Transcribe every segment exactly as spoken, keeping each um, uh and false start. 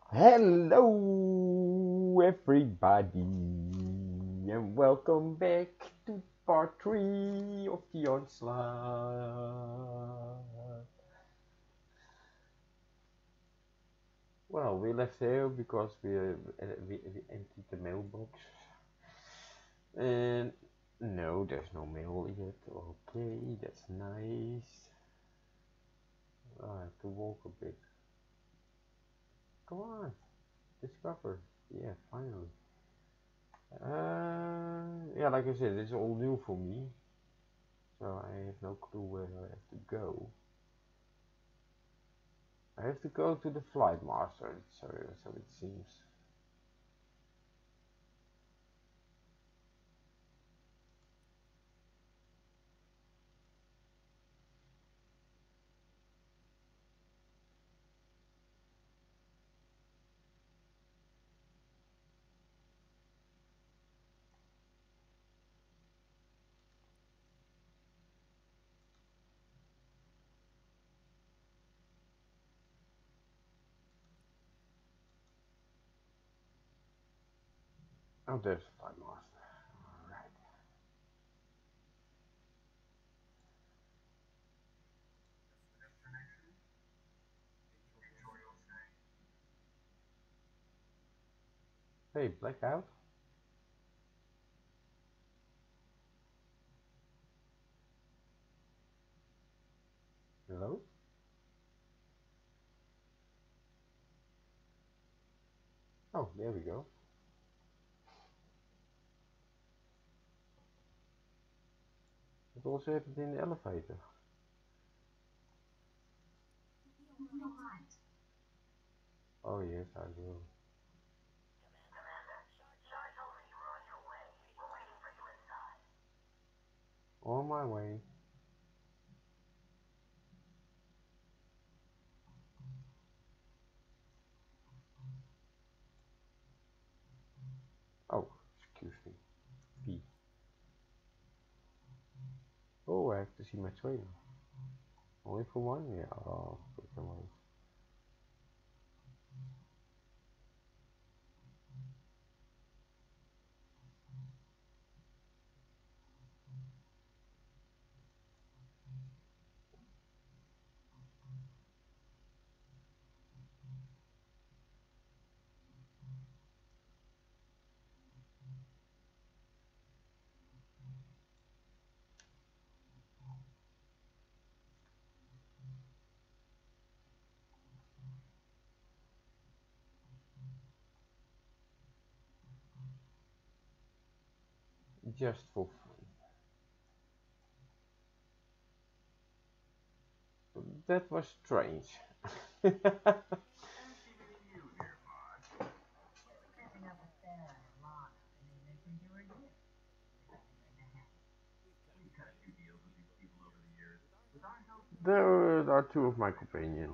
Hello, everybody, and welcome back to part three of the onslaught. Well, we left here because we uh, we, we emptied the mailbox, and no, there's no mail yet. Okay, that's nice. I have to walk a bit. Come on, discover. Yeah, finally. Uh, yeah, like I said, it's all new for me. So I have no clue where I have to go. I have to go to the flight master, so, so it seems. Oh, there's the flight master. Alright. Hey, blackout? Hello? Oh, there we go. It also happened in the elevator. Oh yes, I will. On my way. Oh, excuse me. P. Oh, I have to see my trailer. Only for one? Yeah, oh, freaking wait. Just for fun. That was strange. There are two of my companions.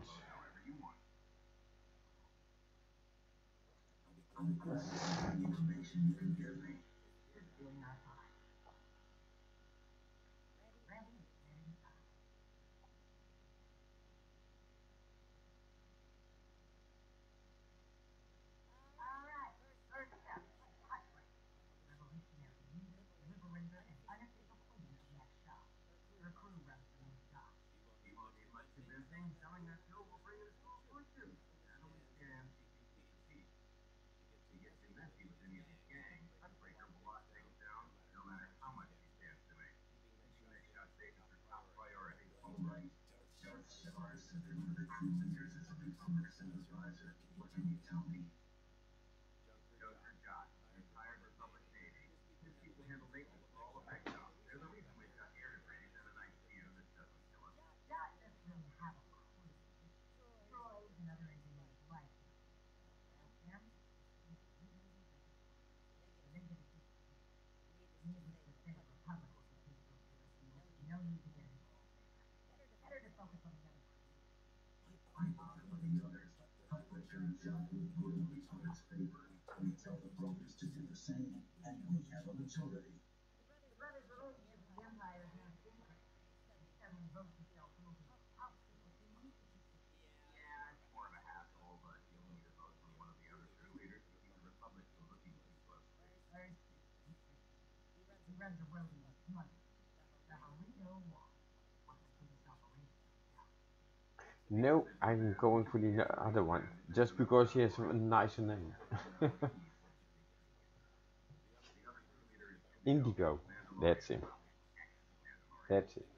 No, I'm going for the other one, just because he has a nicer name. Indigo, that's him. That's it.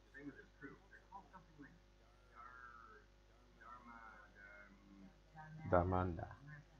Damanda.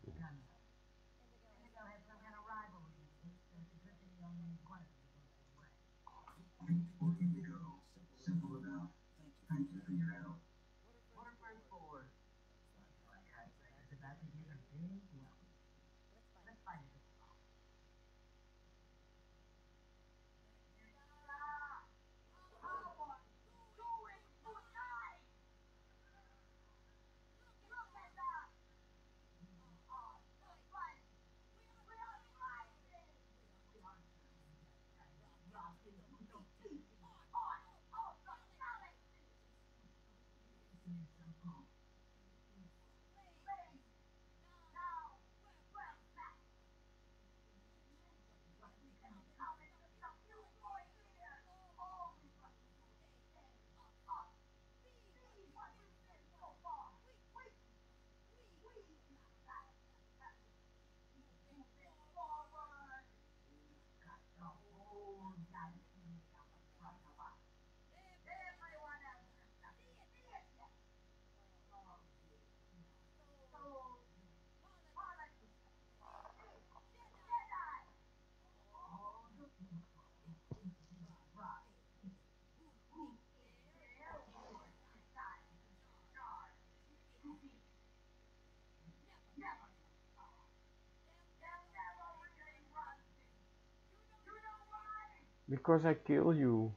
Because I kill you.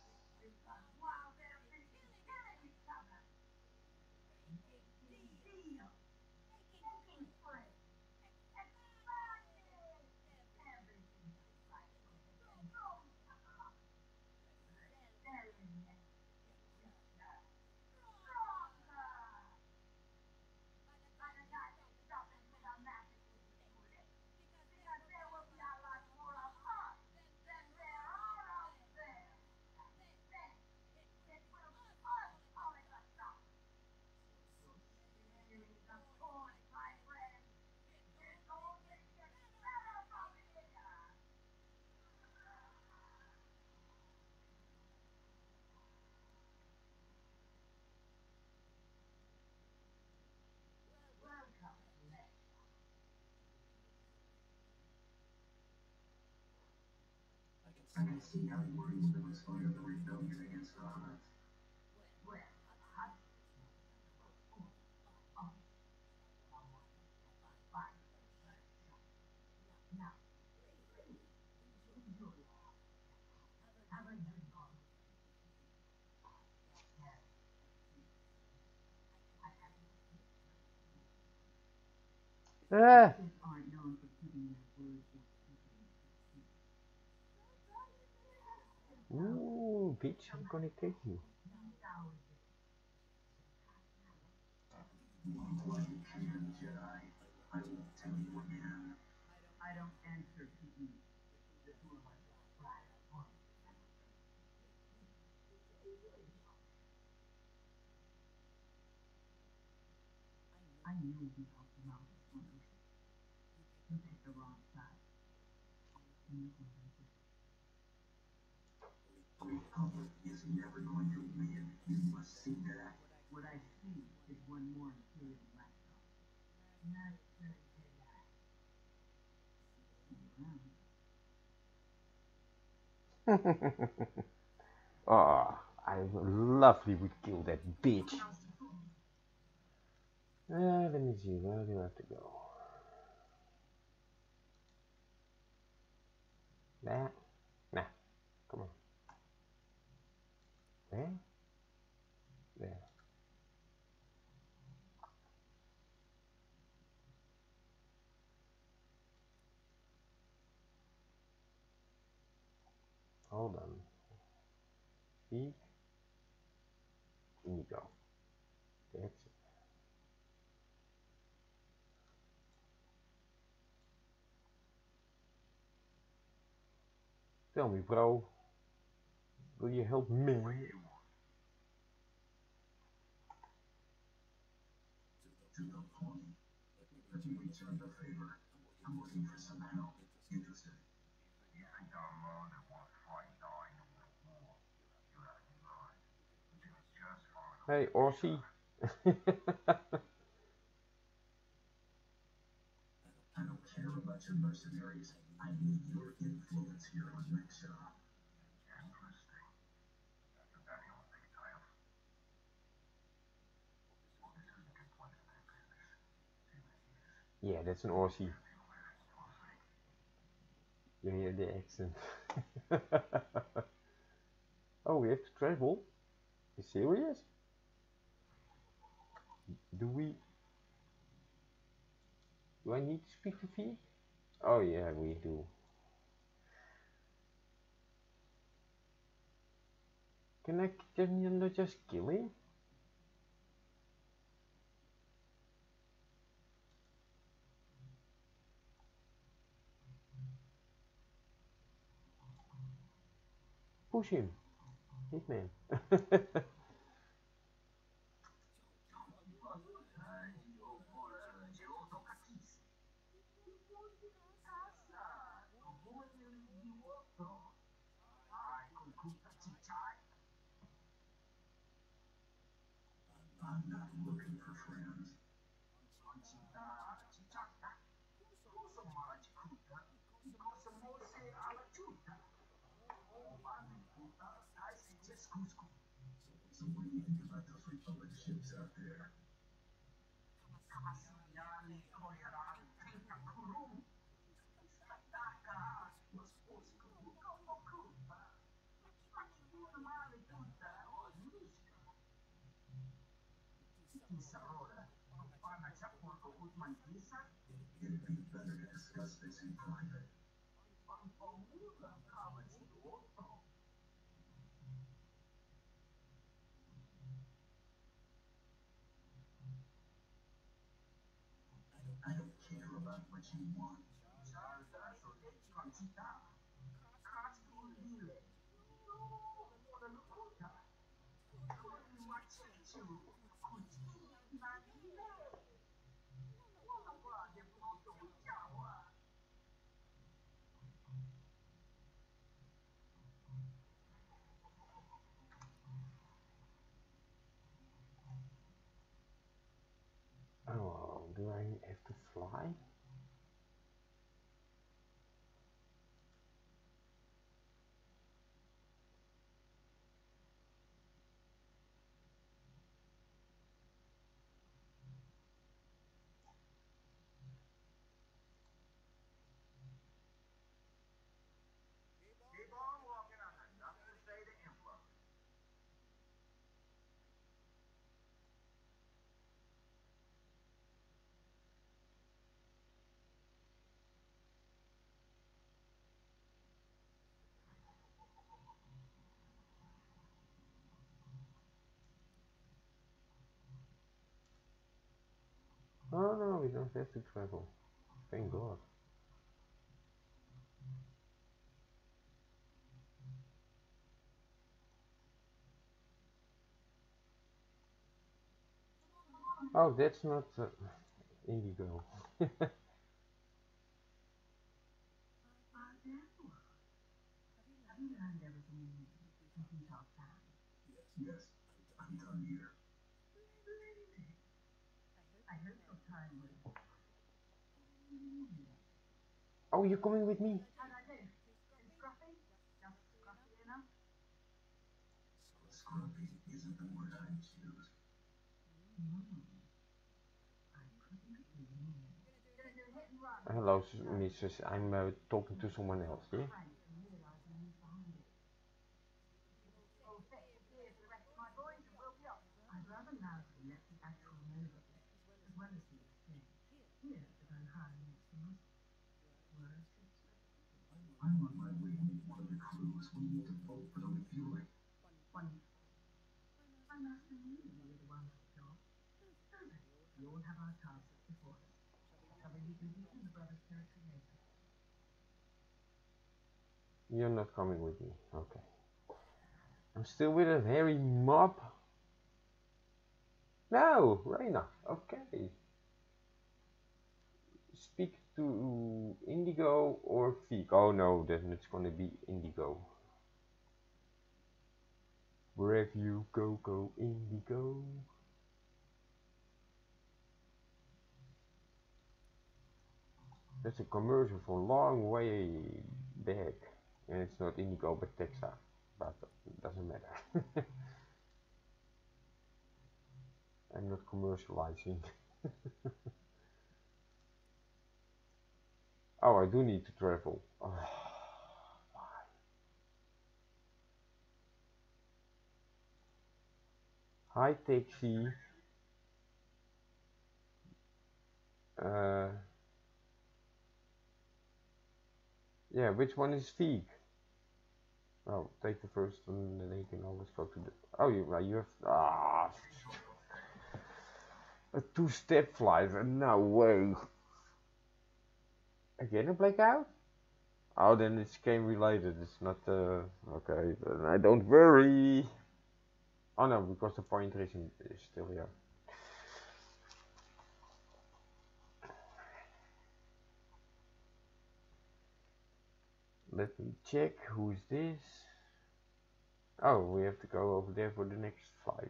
Ah! Ooh, bitch, I'm gonna kill you. Oh, I lovely would kill that bitch. Uh, let me see, where do I have to go? That? Nah, come on. Where? There. Hold on. Speak. Indigo. That's it. Tell me, bro. Will you help me? To the point. Let me return the favor. I'm looking for some help. Interested? You think I'm wrong that won't fight now in the war? You have me mind. You just following Hey, Orsi. I don't care about your mercenaries. I need your influence here on Mexa. Interesting. Is that the only thing you have? Well, this is a good place to do business. See what it is. Yeah, that's an Orsi. You hear the accent. Oh, we have to travel? You serious? Do we... Do I need to speak to V? Oh yeah, we do. Can I can you not just kill him? Push him. Hitman. I'm not looking for friends. So what do you think about those Republic ships out there? It'd be better to discuss this in private. I don't care about what you want. Oh, do I have to fly? Oh no, we don't have to travel. Thank God. Oh, that's not uh, Indigo. Yes, I'm done here. Oh, you're coming with me? Scrumpy isn't the word I choose. Hello, missus. I'm uh, talking to someone else, yeah? I'm on my way to meet one of the crews. We need to vote for the refueling. You're not coming with me. Okay. I'm still with a hairy mob. No, Reina. Okay. Speak to Indigo or Feek. Oh no, then it's gonna be Indigo. Wherever you go, go Indigo. That's a commercial for a long way back. And it's not Indigo but Texas. But it doesn't matter. I'm not commercializing. Oh, I do need to travel. Oh, hi taxi. Uh, yeah, which one is Feek? Oh, take the first one, and then you can always go to the. Oh, you right. You have ah a two-step flight. No way. Again a blackout? Oh, then it's game related. It's not. Uh, okay, then I don't worry. Oh no, because the pointer is, in, is still here. Let me check. Who's this? Oh, we have to go over there for the next flight.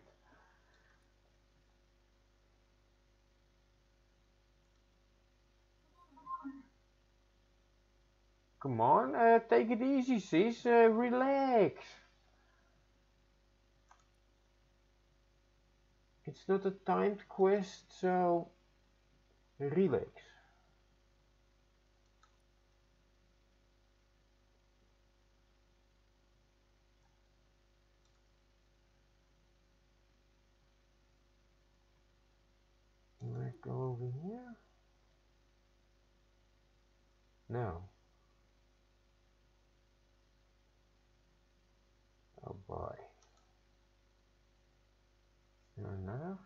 Come on, uh, take it easy, sis. Uh, relax. It's not a timed quest, so relax. Let's go over here. No. Oh boy. Is there another?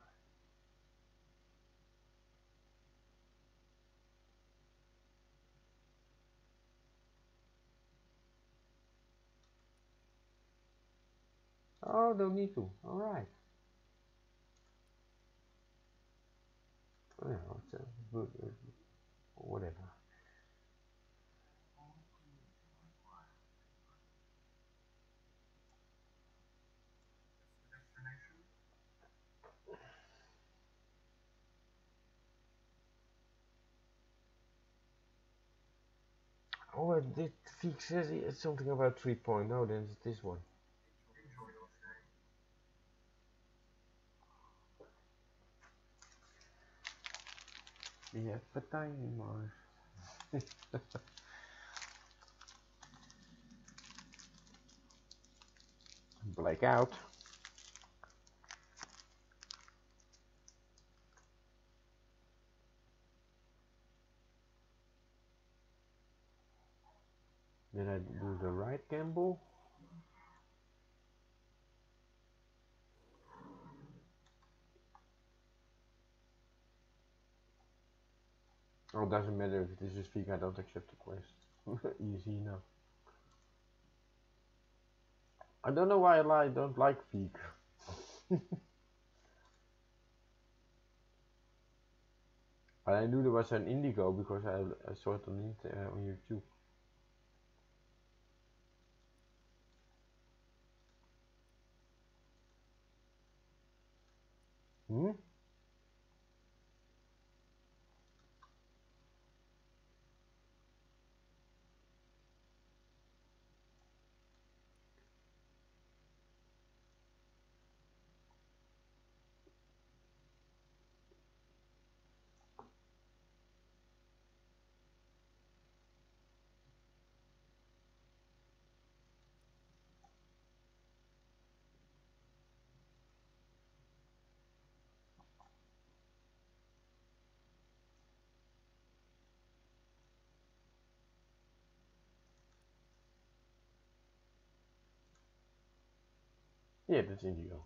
Oh, don't need to. Alright. Oh, yeah, it's a good, uh, whatever. Oh, it did Feek says it's something about three point oh, then it's this one. We have a tiny Mars. Blackout. Did I do the right gamble? Oh, it doesn't matter if it is a Feek, I don't accept the quest. Easy enough. I don't know why I don't like Feek. But I knew there was an Indigo because I, I saw it on, uh, on YouTube. Hmm? Yeah, that's Indigo.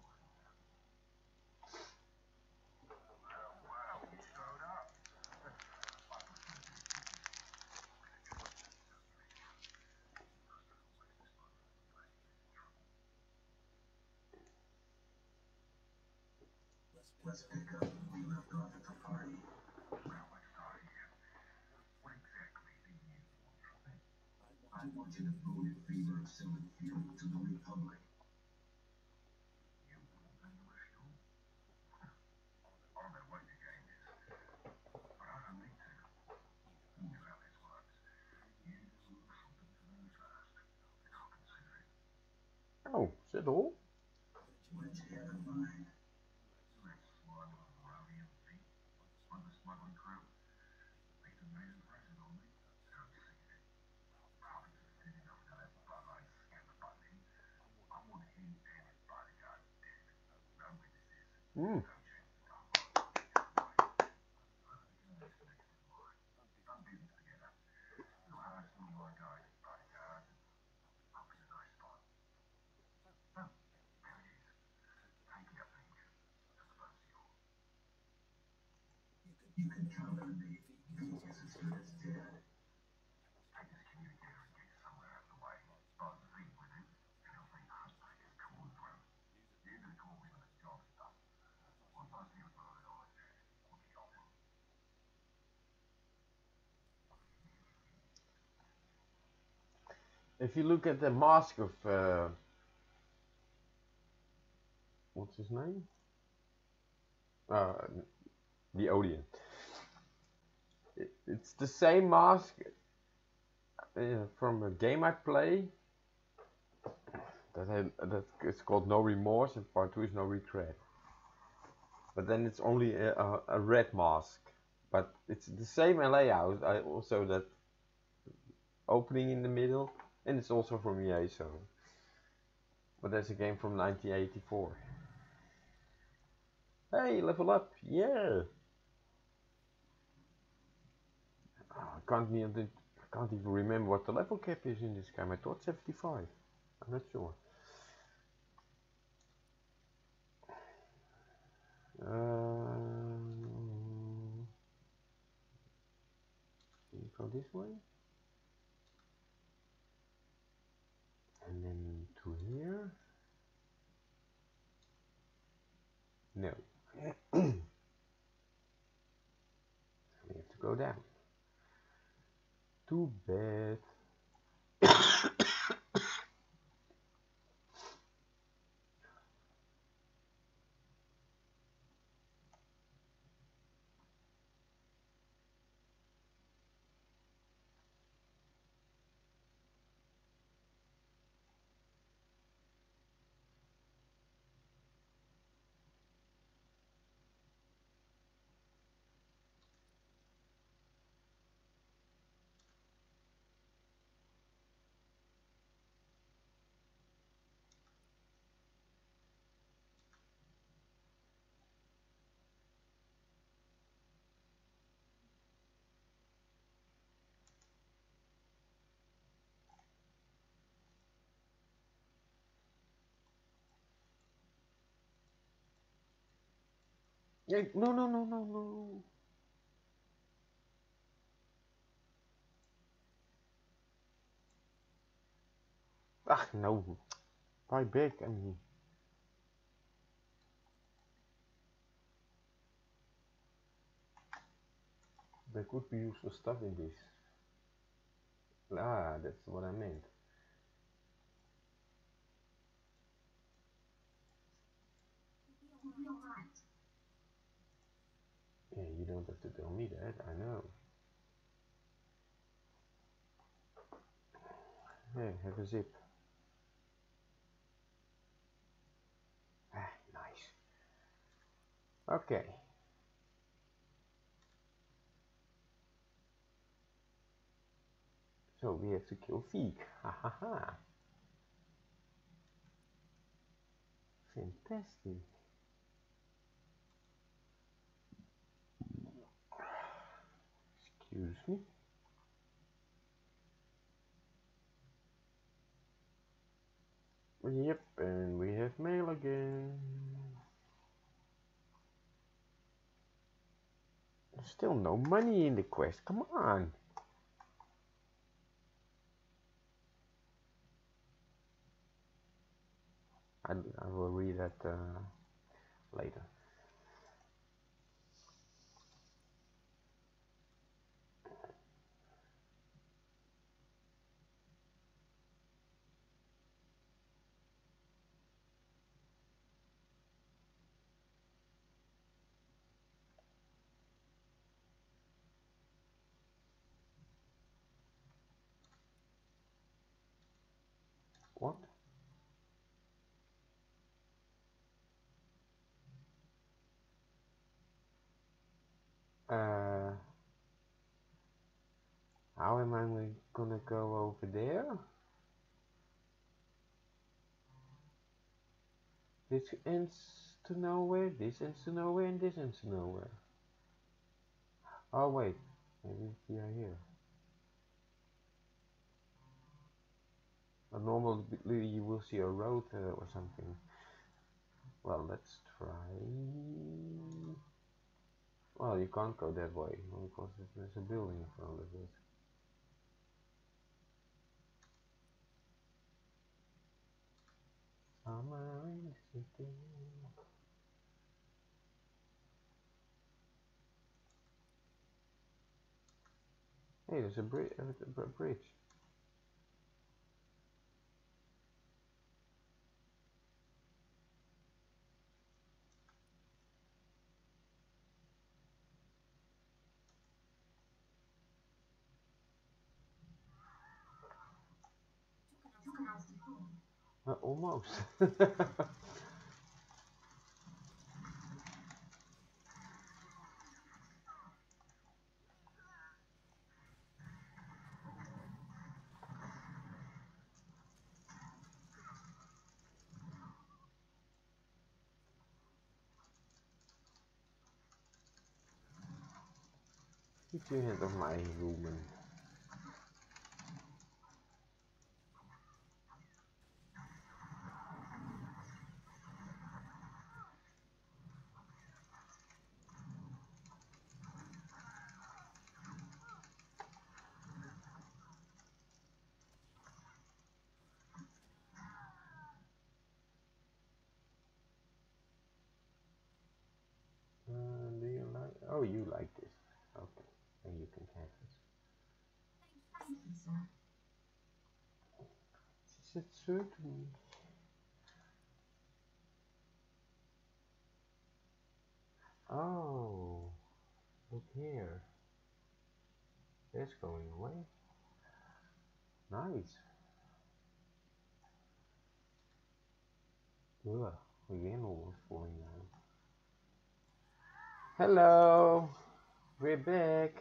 Let's pick up where we left off at the party. Well, let's start here. What exactly do you want from me? I want you to vote in favor of selling fuel to the Republic. You want me to show? I don't know what your game is, but I don't need to. You know how this works. You do something to me first, and I'll consider it. Oh, is that all? What did you have in mind? Let's slug on Robbie and Pete on the smuggling crew. Make a nice impression on me. Don't see it. Robbie's a thin enough to let Bud-Light scamp a button in. I want him and his bodyguard dead. No witnesses. Hmm. No chance to come up. You next in line. Done business together. You'll hire some of my guys as bodyguards. I'll be a nice spot. Oh, there it is. Take it up, Pete. I suppose you're. You can count on me. Pete is as good as dead. Take this communicator and get somewhere out of the way. Buzz V with it, and he'll think Heartbreaker's calling for him. You're gonna call me when the job's done. Once I see what's going on, we'll be on him. If you look at the mask of uh, what's his name? Uh, the Odeon. It, it's the same mask uh, from a game I play. That I, that it's called No Remorse, and part two is No Regret. But then it's only a, a, a red mask. But it's the same layout. I also that opening in the middle, and it's also from E A. So, but that's a game from nineteen eighty-four. Hey, level up! Yeah. Oh, I can't even I can't even remember what the level cap is in this game. I thought seventy-five. I'm not sure. Um, you go this way, and then to here. No. We have to go down. Too bad. Yeah, no, no, no, no, no. Ach, no. Buy back, I mean. There could be useful stuff in this. Ah, that's what I meant. Yeah, you don't have to tell me that, I know. Hey, have a zip. Ah, nice. Okay. So we have to kill Feek. Ha ha ha. Fantastic. Excuse me. Yep, and we have mail again. There's still no money in the quest. Come on. I, I will read that uh, later. What? Uh, how am I gonna go over there? This ends to nowhere, this ends to nowhere, and this ends to nowhere. Oh wait, maybe it's here here. Uh, normally you will see a road uh, or something. Well, let's try. Well, you can't go that way because there's a building in front of it. Summer in the city. Hey, there's a, bri a, a bridge. Uh, almost. Keep your hand off my woman. Uh, do you like? Oh, you like this. Okay, then you can have it. She said certainly. Oh, look here. That's going away. Nice. Ugh, again almost falling down. Hello, we're back.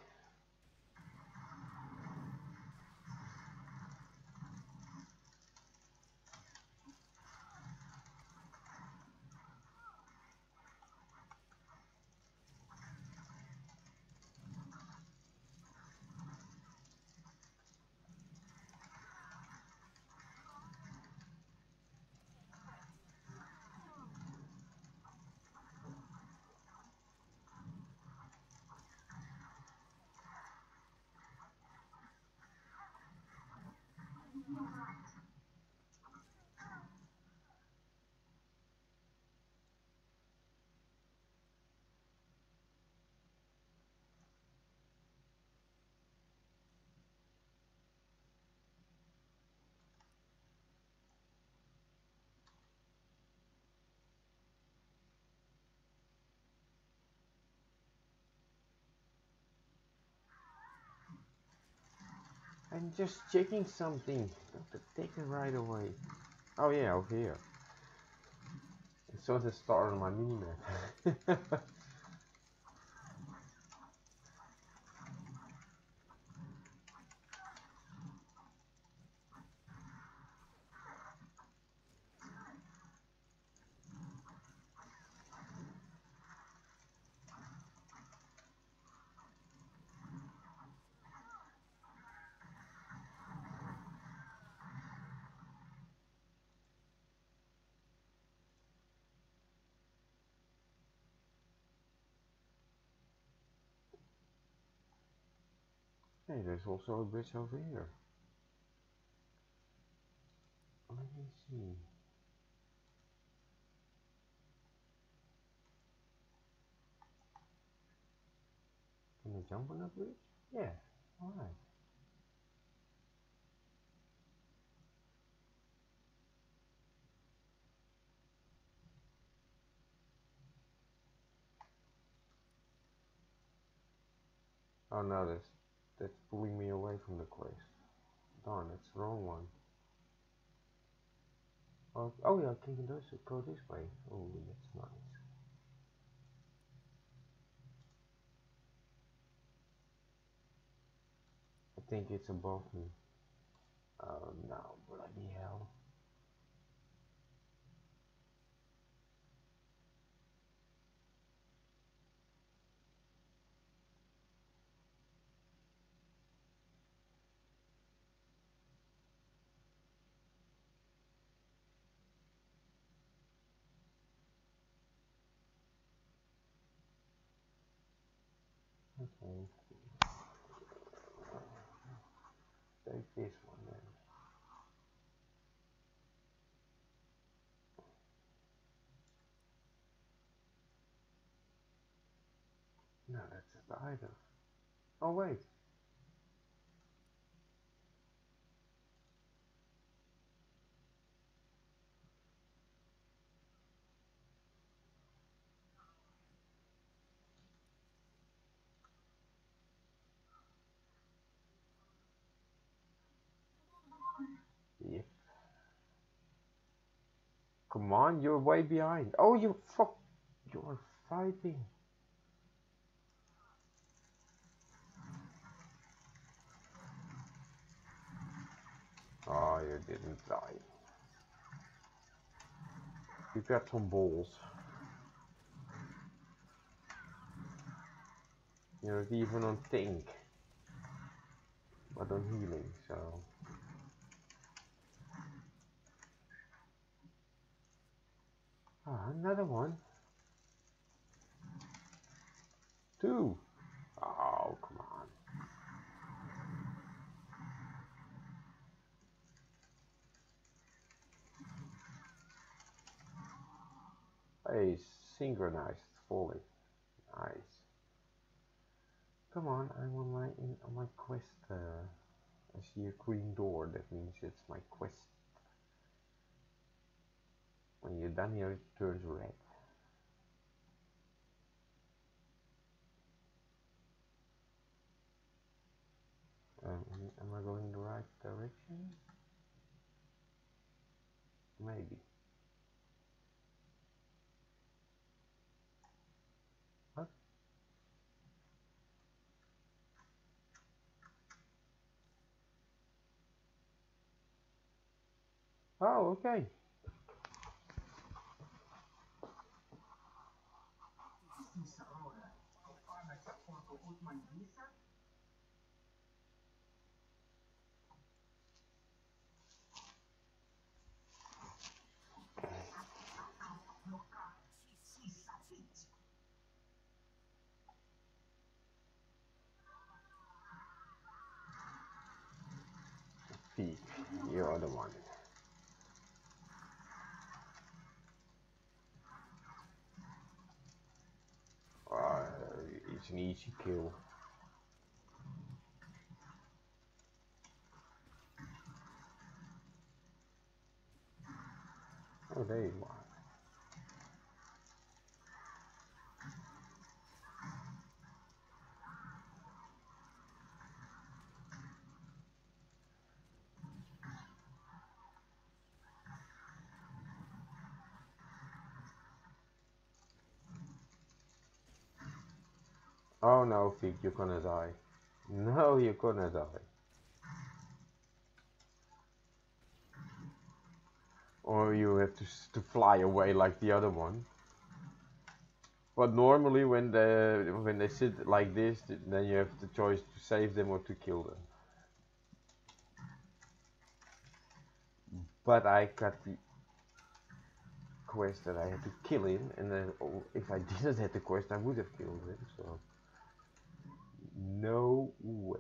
I'm just checking something. Not to take it right away. Oh yeah, over here. It's sort of star on my minimap. Hey, there's also a bridge over here. Let me see. Can I jump on that bridge? Yeah. Alright. Oh no, that's that's pulling me away from the quest. Darn, it's the wrong one. Oh, oh yeah, I can go this, go this way. Oh, that's nice. I think it's above me. Oh no, bloody hell. Okay, take this one then. No, that's the item. Oh wait. Yep. Come on, you're way behind. Oh, you fuck. You're fighting. Oh, you didn't die. You got some balls. You're not even on tank, but on healing, so. Ah, another one. Two. Oh, come on. Hey, synchronized fully. Nice. Come on, I'm on my in on my quest. Uh, I see a green door. That means it's my quest. When you're done here, it turns red. Um, am I going the right direction? Maybe. What? Oh, okay. Thief, you're the one. Uh, it's an easy kill. Oh, there you are. Oh no, Thief, you're gonna die. No, you're gonna die. Or you have to to fly away like the other one. But normally, when they when they sit like this, then you have the choice to save them or to kill them. But I got the quest that I had to kill him, and then oh, if I didn't have the quest, I would have killed him. So no way.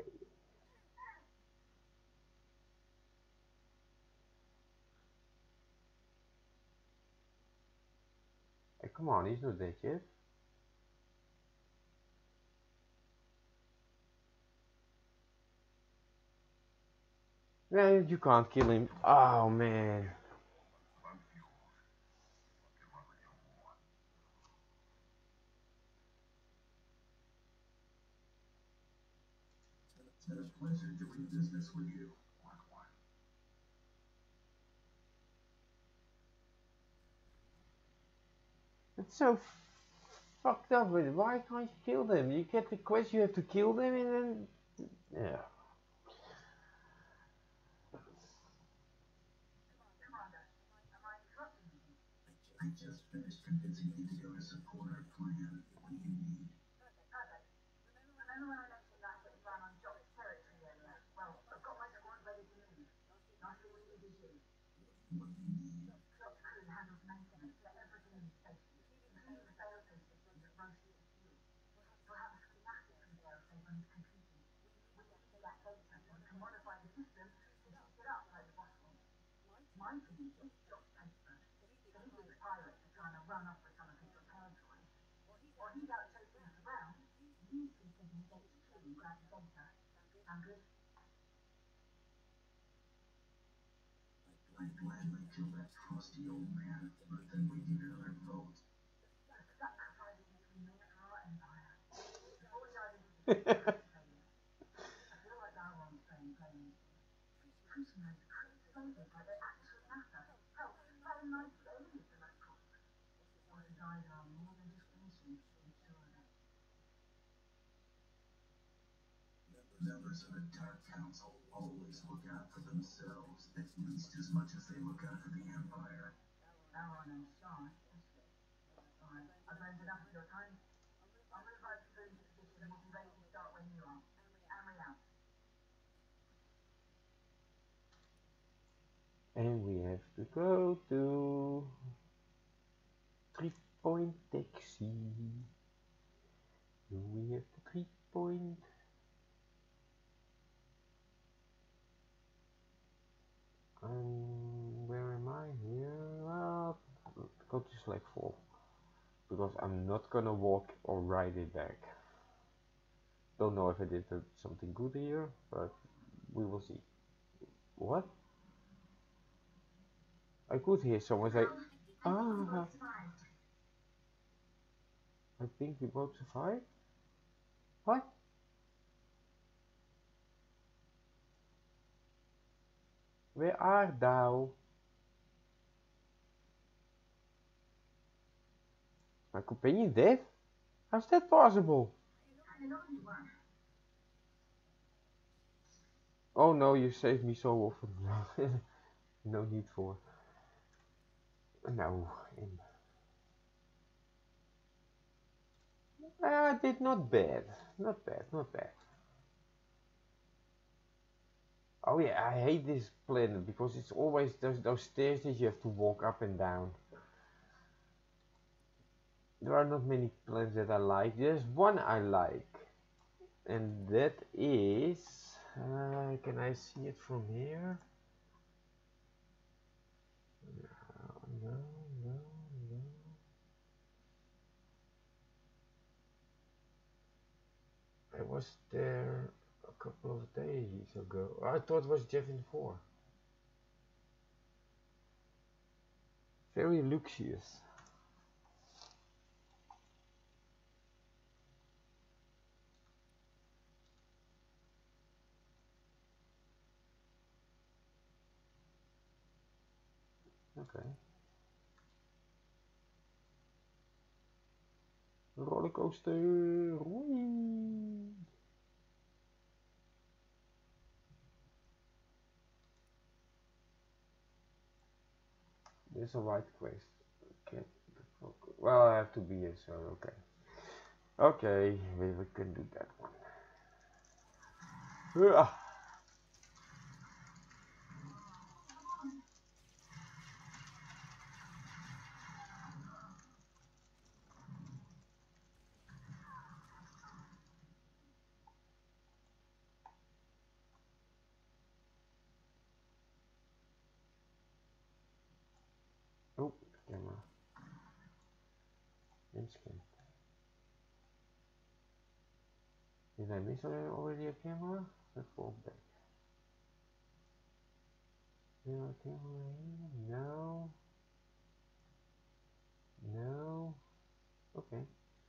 Hey, come on, he's not dead yet. No, you can't kill him. Oh man. It's been a pleasure doing business with you. It's so fucked up. Why can't you kill them? You get the quest, you have to kill them, and then yeah. I just finished convincing Indigo to support our plan. What do you need? What do you need? I'd gladly kill that trusty old man, but then we need another vote. Members of the Dark Council always look out for themselves, at least as much as they look out for the Empire. And we have to go to three point taxi. Do we have the three point? Um, where am I here? Uh, go to select four because I'm not gonna walk or ride it back. Don't know if I did something good here, but we will see. What? I could hear someone say, ah, I think we both survived. What? Where are thou? My companion dead? How's that possible? Oh no, you saved me so often. No need for. No. I did not bad. Not bad, not bad. Oh yeah, I hate this planet because it's always those, those stairs that you have to walk up and down. There are not many planets that I like. There's one I like. And that is... Uh, can I see it from here? No, no, no, no. I was there a couple of days ago. I thought it was Jevin four. Very luxurious. Okay. Roller coaster. Whee! There's a white quest. Get the fuck. Well, I have to be here, so okay. Okay, we, we can do that one. Ugh. Oh, camera. Inscan. Did I miss already a camera? Let's fall back. Is there a camera here? No. No. Okay.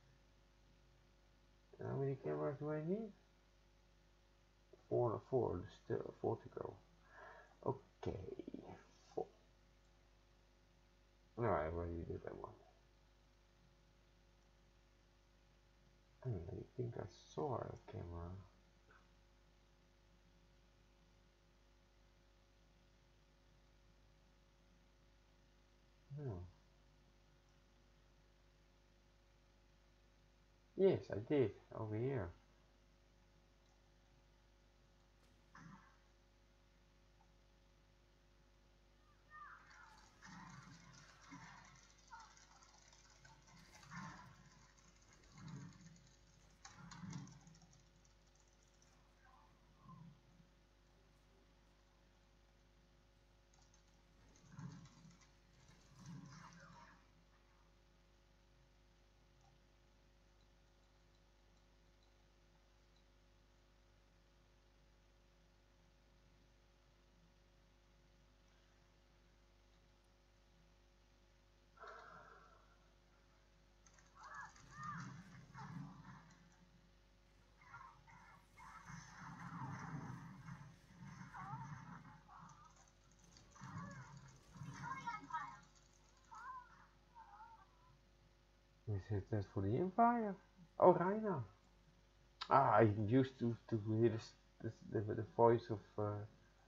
How many cameras do I need? Four, four. Still four to go. Okay. Four. No, I already did that one. Hmm, I think I saw a camera. Hmm. Yes, I did. Over here. Is it that for the Empire? Oh, Raina. Ah, I used to to hear this, this the, the voice of uh,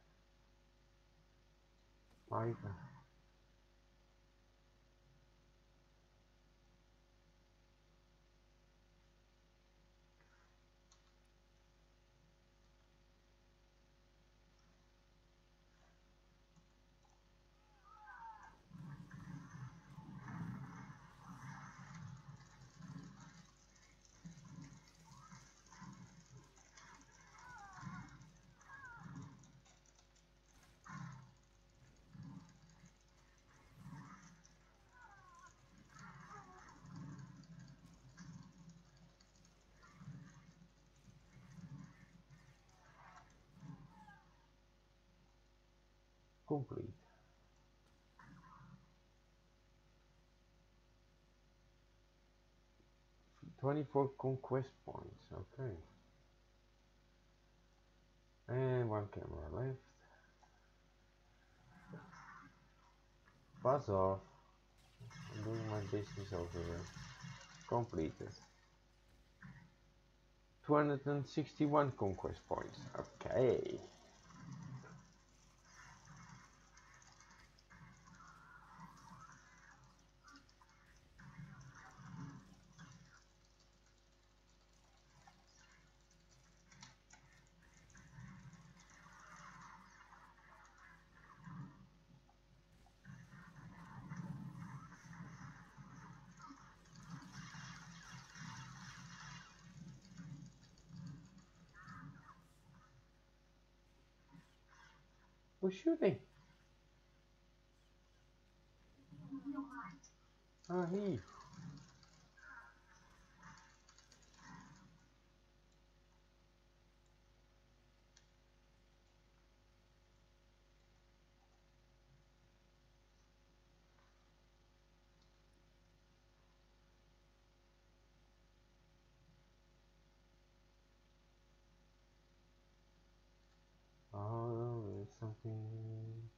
Ivan. Complete. twenty-four conquest points. Okay. And one camera left. Buzz off. I'm doing my business over here. Completed. two hundred sixty-one conquest points. Okay. Who's shooting? Ah, he. Oh, there's something.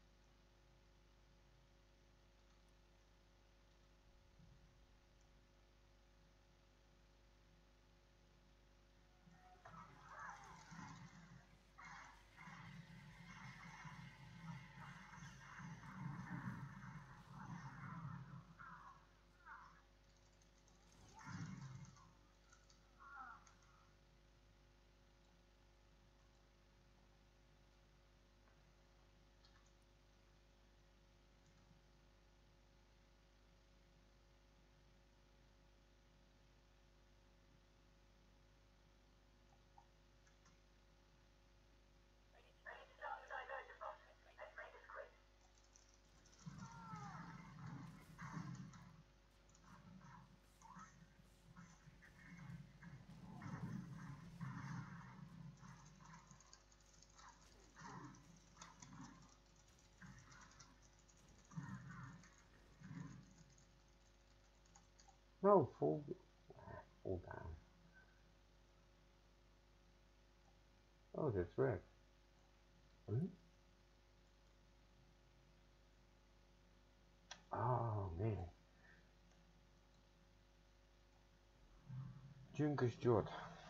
No, fall, fall down. Oh, that's red. Hmm? Oh, man. Junkers Jot.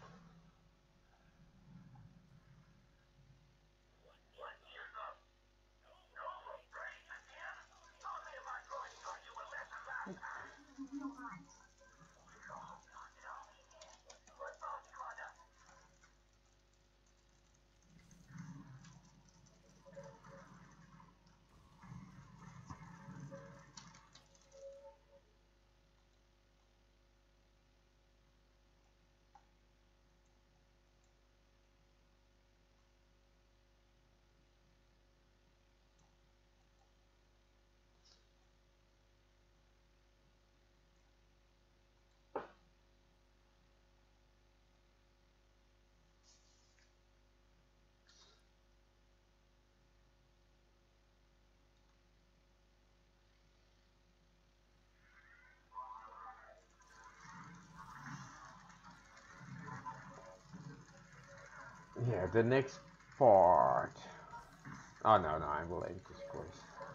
Yeah, the next part. Oh no, no, I will end this course.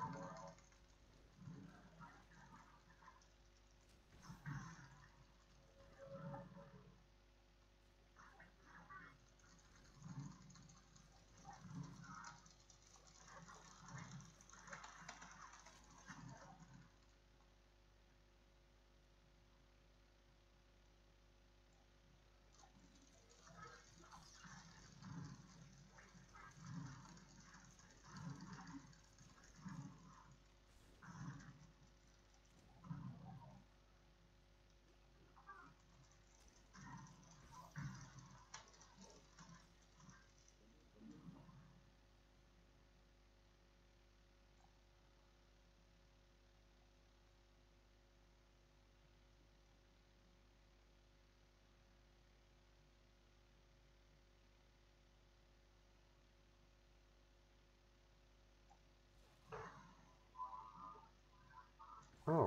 Oh,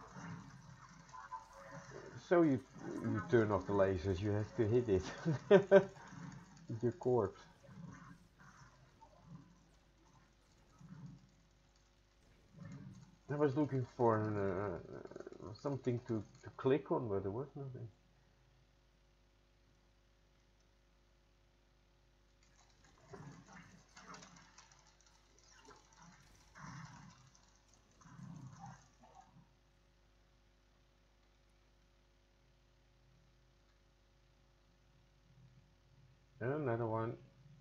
so you you turn off the lasers. You have to hit it with your corpse. I was looking for uh, something to, to click on, but there was nothing. And another one.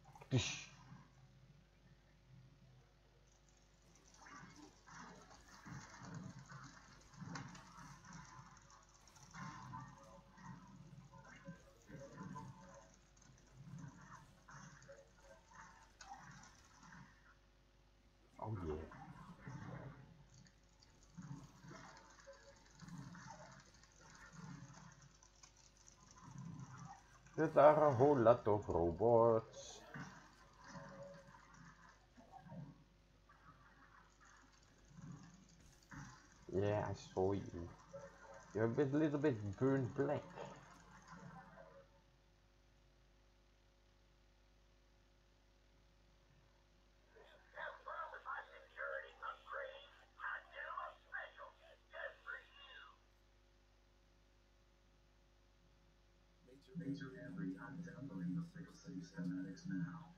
Oh yeah. There are a whole lot of robots. Yeah, I saw you. You're a bit, little bit burnt black. Major every time downloading the fail-safe schematics now.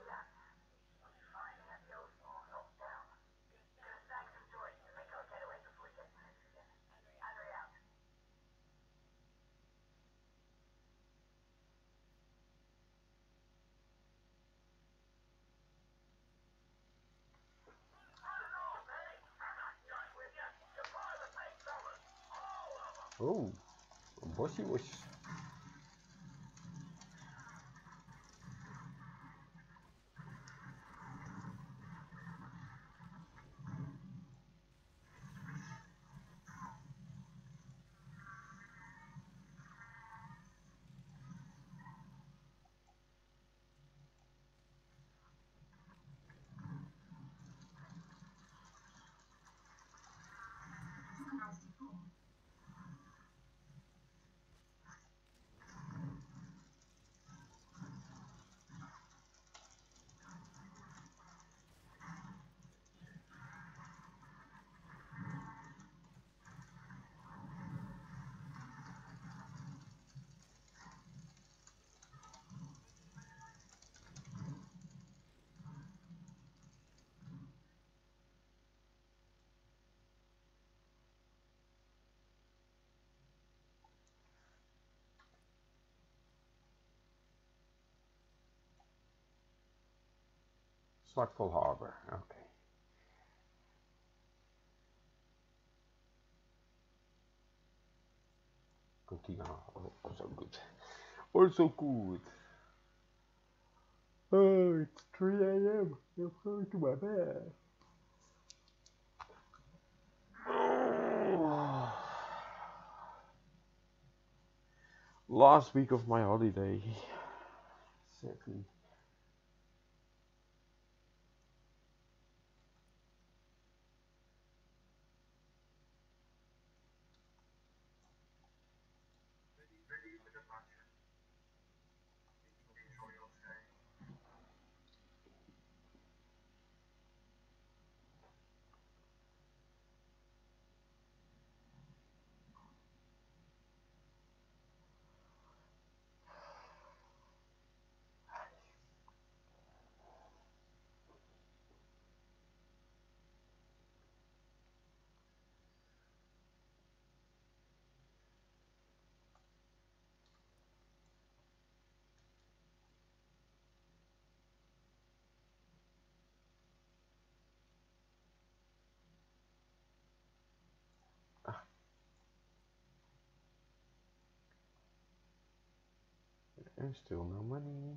Oh, bossy was. Smartful Harbor, okay. Cortina, also good. Also good. Oh, it's three A M I'm going to my bed. Last week of my holiday. Sadly. Ready for departure. Enjoy your stay. Ah, there's still no money.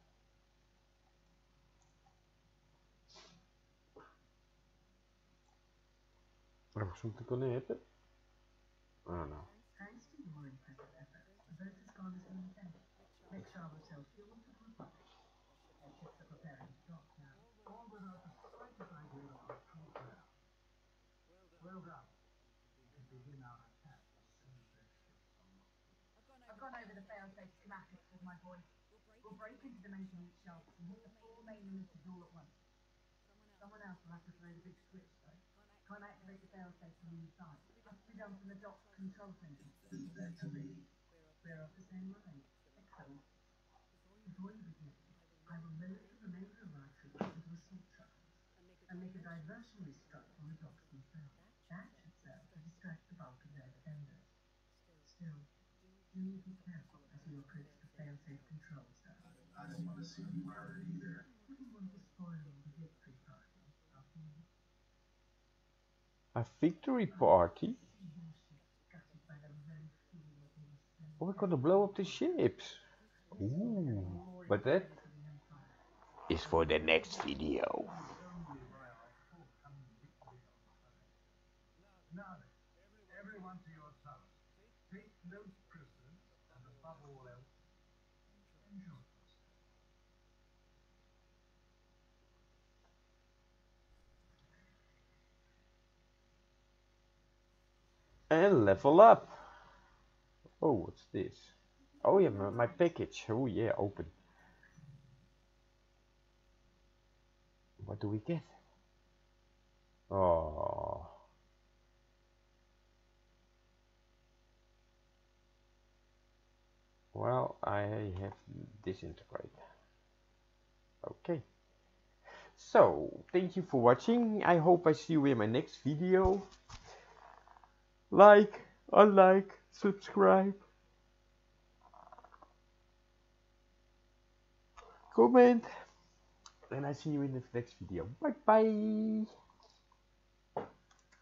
I was something gonna happen? Oh no. Thanks to your impressive effort, the boat has gone as we intended. Make sure hotel fuel to the Republic. Their ships are preparing to dock now. All without the slightest idea of our true plan. Well done. We can begin our attack as soon as their ships are locked in. I've gone over the fail-safe schematics with my boys. We'll break into the maintenance shafts and hit the four main emitters all at once. Someone else will have to throw the big switch, though. Can't activate the fail-safe from inside. Has to be done from the dock control center. Leave that to me. We're off the same line. Excellent. Before you begin, I will load the remainder of our troops into assault shuttles and make a diversionary strike on the docks themselves. That should serve to distract the bulk of their defenders. Still, do be careful as you approach the fail-safe control zone. I don't want to see you hurt either. Wouldn't want to spoil the victory party, after all. A victory party? Oh, we're gonna blow up the ships. Ooh, but that is for the next video. Now then, everyone to your tower. Take no prisoners, and above all else, enjoy yourself. And level up. Oh, what's this? Oh yeah, my, my package. Oh yeah, open. What do we get? Oh. Well, I have disintegrate. Okay. So, thank you for watching. I hope I see you in my next video. Like, unlike, subscribe, comment, and I see you in the next video. Bye bye.